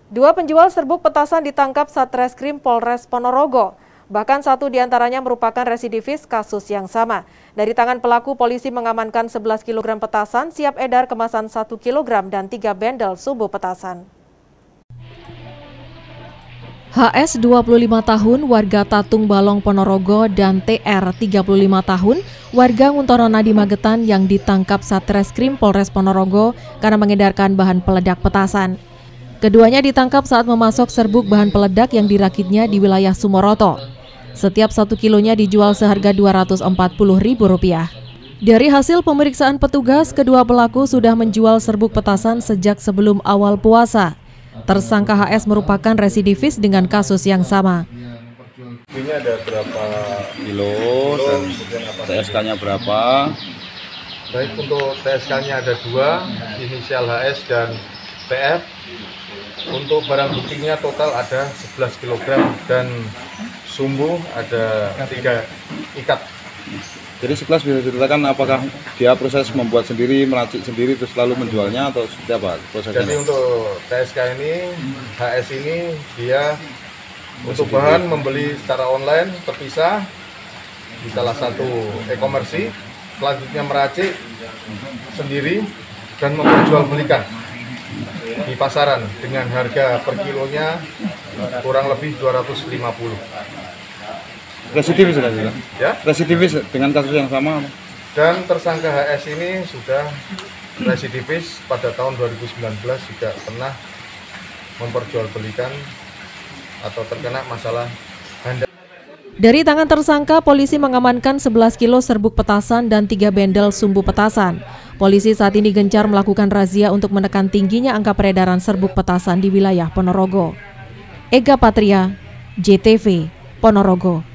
Dua penjual serbuk petasan ditangkap Satreskrim Polres Ponorogo. Bahkan satu diantaranya merupakan residivis kasus yang sama. Dari tangan pelaku, polisi mengamankan 11 kg petasan siap edar kemasan 1 kg dan 3 bendel sumbu petasan. HS 25 tahun warga Tatung Balong Ponorogo dan TR 35 tahun warga Nguntorona di Magetan yang ditangkap Satreskrim Polres Ponorogo karena mengedarkan bahan peledak petasan. Keduanya ditangkap saat memasok serbuk bahan peledak yang dirakitnya di wilayah Sumoroto. Setiap 1 kilonya dijual seharga Rp240.000. Dari hasil pemeriksaan petugas, kedua pelaku sudah menjual serbuk petasan sejak sebelum awal puasa. Tersangka HS merupakan residivis dengan kasus yang sama. Ini ada berapa kilo dan TSK-nya berapa? Baik, untuk TSK-nya ada 2, inisial HS dan PF. Untuk barang buktinya total ada 11 kg dan sumbu ada 3 ikat. Jadi 11 bisa diceritakan apakah dia proses membuat sendiri, meracik sendiri terus lalu menjualnya atau seperti apa prosesnya? Jadi untuk TSK ini, HS ini dia untuk bahan membeli secara online terpisah di salah satu e-commerce, selanjutnya meracik sendiri dan memperjualbelikan di pasaran dengan harga per kilonya kurang lebih 250. Residivis kan? Ya? Residivis dengan kasus yang sama. Dan tersangka HS ini sudah residivis pada tahun 2019 juga pernah memperjualbelikan atau terkena masalah ganda. Dari tangan tersangka, polisi mengamankan 11 kilo serbuk petasan dan 3 bendel sumbu petasan. Polisi saat ini gencar melakukan razia untuk menekan tingginya angka peredaran serbuk petasan di wilayah Ponorogo. Ega Patria, JTV, Ponorogo.